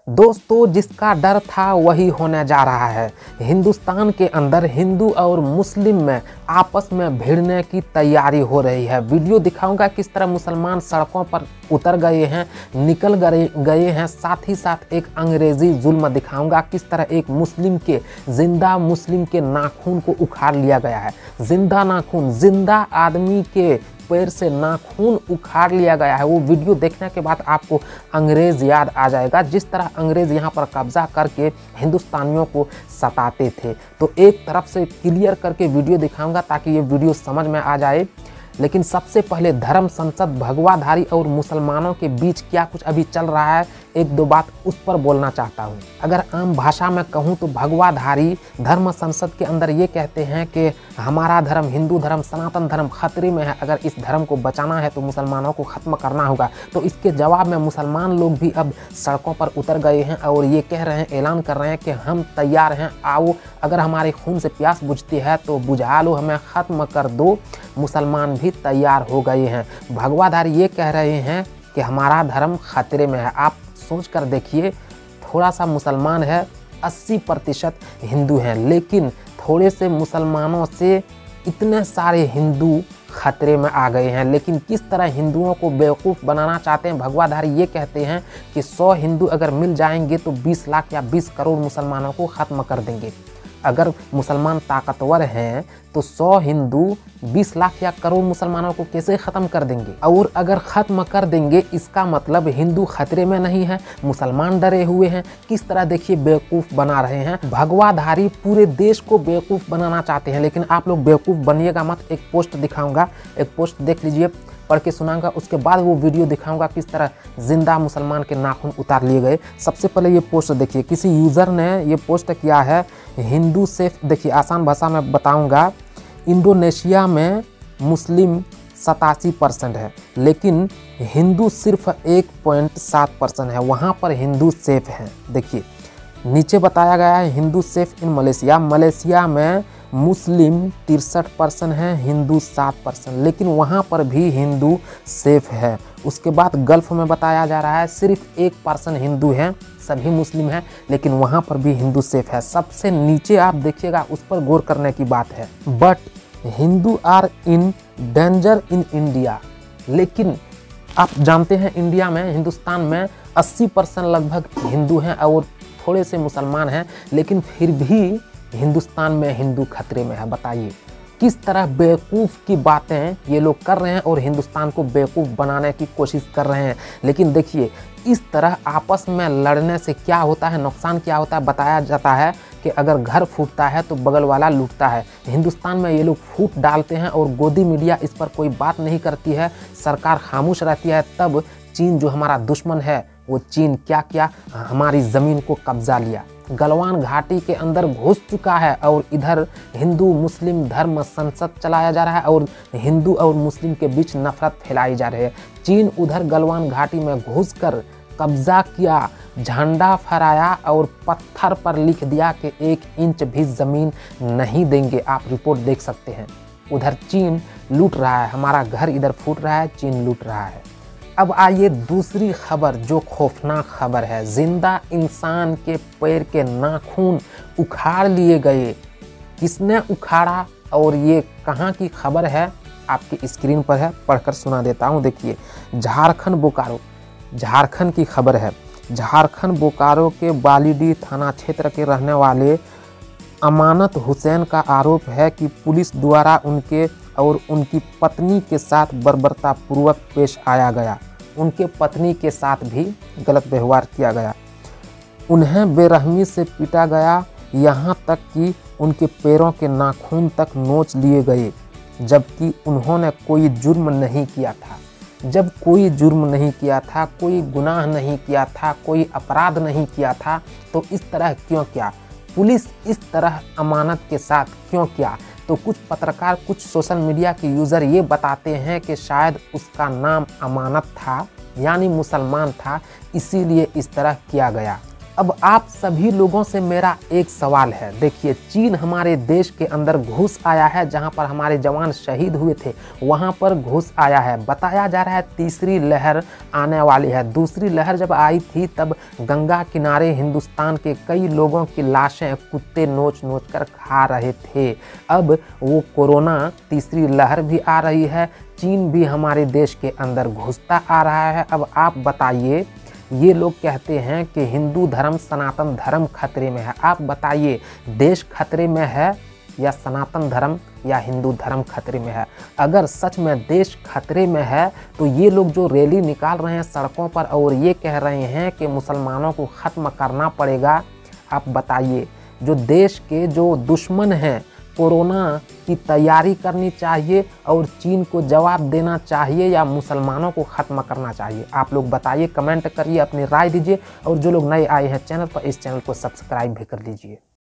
दोस्तों, जिसका डर था वही होने जा रहा है। हिंदुस्तान के अंदर हिंदू और मुस्लिम में आपस में भिड़ने की तैयारी हो रही है। वीडियो दिखाऊंगा किस तरह मुसलमान सड़कों पर उतर गए हैं, निकल गए हैं। साथ ही साथ एक अंग्रेजी जुल्म दिखाऊंगा किस तरह एक मुस्लिम के जिंदा मुस्लिम के नाखून को उखाड़ लिया गया है। जिंदा नाखून, जिंदा आदमी के पैर से नाखून उखाड़ लिया गया है। वो वीडियो देखने के बाद आपको अंग्रेज याद आ जाएगा, जिस तरह अंग्रेज यहाँ पर कब्जा करके हिंदुस्तानियों को सताते थे। तो एक तरफ से क्लियर करके वीडियो दिखाऊंगा ताकि ये वीडियो समझ में आ जाए। लेकिन सबसे पहले धर्म संसद भगवाधारी और मुसलमानों के बीच क्या कुछ अभी चल रहा है, एक दो बात उस पर बोलना चाहता हूँ। अगर आम भाषा में कहूँ तो भगवाधारी धर्म संसद के अंदर ये कहते हैं कि हमारा धर्म, हिंदू धर्म, सनातन धर्म खतरे में है। अगर इस धर्म को बचाना है तो मुसलमानों को ख़त्म करना होगा। तो इसके जवाब में मुसलमान लोग भी अब सड़कों पर उतर गए हैं और ये कह रहे हैं, ऐलान कर रहे हैं कि हम तैयार हैं, आओ, अगर हमारे खून से प्यास बुझती है तो बुझा लो, हमें ख़त्म कर दो। मुसलमान भी तैयार हो गए हैं। भगवाधारी ये कह रहे हैं कि हमारा धर्म खतरे में है। आप सोच कर देखिए, थोड़ा सा मुसलमान है, 80% हिंदू हैं, लेकिन थोड़े से मुसलमानों से इतने सारे हिंदू खतरे में आ गए हैं। लेकिन किस तरह हिंदुओं को बेवकूफ़ बनाना चाहते हैं। भगवाधारी ये कहते हैं कि 100 हिंदू अगर मिल जाएंगे तो 20 लाख या 20 करोड़ मुसलमानों को ख़त्म कर देंगे। अगर मुसलमान ताकतवर हैं तो 100 हिंदू 20 लाख या करोड़ मुसलमानों को कैसे ख़त्म कर देंगे। और अगर ख़त्म कर देंगे इसका मतलब हिंदू खतरे में नहीं है, मुसलमान डरे हुए हैं। किस तरह देखिए बेवकूफ़ बना रहे हैं। भगवाधारी पूरे देश को बेवकूफ़ बनाना चाहते हैं, लेकिन आप लोग बेवकूफ़ बनिएगा मत। एक पोस्ट दिखाऊंगा, एक पोस्ट देख लीजिए, पढ़ के सुनाऊंगा, उसके बाद वो वीडियो दिखाऊंगा किस तरह जिंदा मुसलमान के नाखून उतार लिए गए। सबसे पहले ये पोस्ट देखिए, किसी यूज़र ने ये पोस्ट किया है, हिंदू सेफ। देखिए आसान भाषा में बताऊंगा। इंडोनेशिया में मुस्लिम 87% है, लेकिन हिंदू सिर्फ 1.7% है। वहाँ पर हिंदू सेफ हैं। देखिए नीचे बताया गया है, Hindu safe in Malaysia. Malaysia में मुस्लिम 63% है, हिंदू 7%, लेकिन वहाँ पर भी हिंदू सेफ है। उसके बाद गल्फ़ में बताया जा रहा है सिर्फ 1% हिंदू हैं, सभी मुस्लिम हैं, लेकिन वहाँ पर भी हिंदू सेफ है। सबसे नीचे आप देखिएगा, उस पर गौर करने की बात है। But Hindu are in danger in India. लेकिन आप जानते हैं इंडिया में, हिंदुस्तान में 80% लगभग हिंदू हैं और थोड़े से मुसलमान हैं, लेकिन फिर भी हिंदुस्तान में हिंदू खतरे में है। बताइए किस तरह बेवकूफ़ की बातें ये लोग कर रहे हैं और हिंदुस्तान को बेवकूफ़ बनाने की कोशिश कर रहे हैं। लेकिन देखिए इस तरह आपस में लड़ने से क्या होता है, नुकसान क्या होता है। बताया जाता है कि अगर घर फूटता है तो बगल वाला लूटता है। हिंदुस्तान में ये लोग फूट डालते हैं और गोदी मीडिया इस पर कोई बात नहीं करती है, सरकार खामोश रहती है। तब चीन जो हमारा दुश्मन है, वो चीन क्या क्या हमारी ज़मीन को कब्जा लिया, गलवान घाटी के अंदर घुस चुका है। और इधर हिंदू मुस्लिम धर्म संसद चलाया जा रहा है और हिंदू और मुस्लिम के बीच नफरत फैलाई जा रही है। चीन उधर गलवान घाटी में घुसकर कब्जा किया, झंडा फहराया और पत्थर पर लिख दिया कि 1 इंच भी ज़मीन नहीं देंगे। आप रिपोर्ट देख सकते हैं। उधर चीन लूट रहा है, हमारा घर इधर फूट रहा है, चीन लूट रहा है। अब आइए दूसरी खबर, जो खौफनाक खबर है। जिंदा इंसान के पैर के नाखून उखाड़ लिए गए। किसने उखाड़ा और ये कहाँ की खबर है, आपकी स्क्रीन पर है, पढ़कर सुना देता हूँ। देखिए झारखंड बोकारो, झारखंड की खबर है। झारखंड बोकारो के बालीडीह थाना क्षेत्र के रहने वाले अमानत हुसैन का आरोप है कि पुलिस द्वारा उनके और उनकी पत्नी के साथ बर्बरतापूर्वक पेश आया गया। उनके पत्नी के साथ भी गलत व्यवहार किया गया। उन्हें बेरहमी से पीटा गया, यहाँ तक कि उनके पैरों के नाखून तक नोच लिए गए, जबकि उन्होंने कोई जुर्म नहीं किया था। जब कोई जुर्म नहीं किया था, कोई गुनाह नहीं किया था, कोई अपराध नहीं किया था, तो इस तरह क्यों किया? पुलिस इस तरह अमानत के साथ क्यों किया? तो कुछ पत्रकार, कुछ सोशल मीडिया के यूज़र ये बताते हैं कि शायद उसका नाम अमानत था, यानी मुसलमान था, इसीलिए इस तरह किया गया। अब आप सभी लोगों से मेरा एक सवाल है। देखिए, चीन हमारे देश के अंदर घुस आया है, जहां पर हमारे जवान शहीद हुए थे वहां पर घुस आया है। बताया जा रहा है तीसरी लहर आने वाली है। दूसरी लहर जब आई थी तब गंगा किनारे हिंदुस्तान के कई लोगों की लाशें कुत्ते नोच नोच कर खा रहे थे। अब वो कोरोना तीसरी लहर भी आ रही है, चीन भी हमारे देश के अंदर घुसता आ रहा है। अब आप बताइए, ये लोग कहते हैं कि हिंदू धर्म सनातन धर्म खतरे में है। आप बताइए, देश खतरे में है या सनातन धर्म या हिंदू धर्म खतरे में है? अगर सच में देश खतरे में है तो ये लोग जो रैली निकाल रहे हैं सड़कों पर और ये कह रहे हैं कि मुसलमानों को ख़त्म करना पड़ेगा, आप बताइए, जो देश के जो दुश्मन हैं, कोरोना की तैयारी करनी चाहिए और चीन को जवाब देना चाहिए या मुसलमानों को ख़त्म करना चाहिए? आप लोग बताइए, कमेंट करिए, अपनी राय दीजिए। और जो लोग नए आए हैं चैनल पर, इस चैनल को सब्सक्राइब भी कर लीजिए।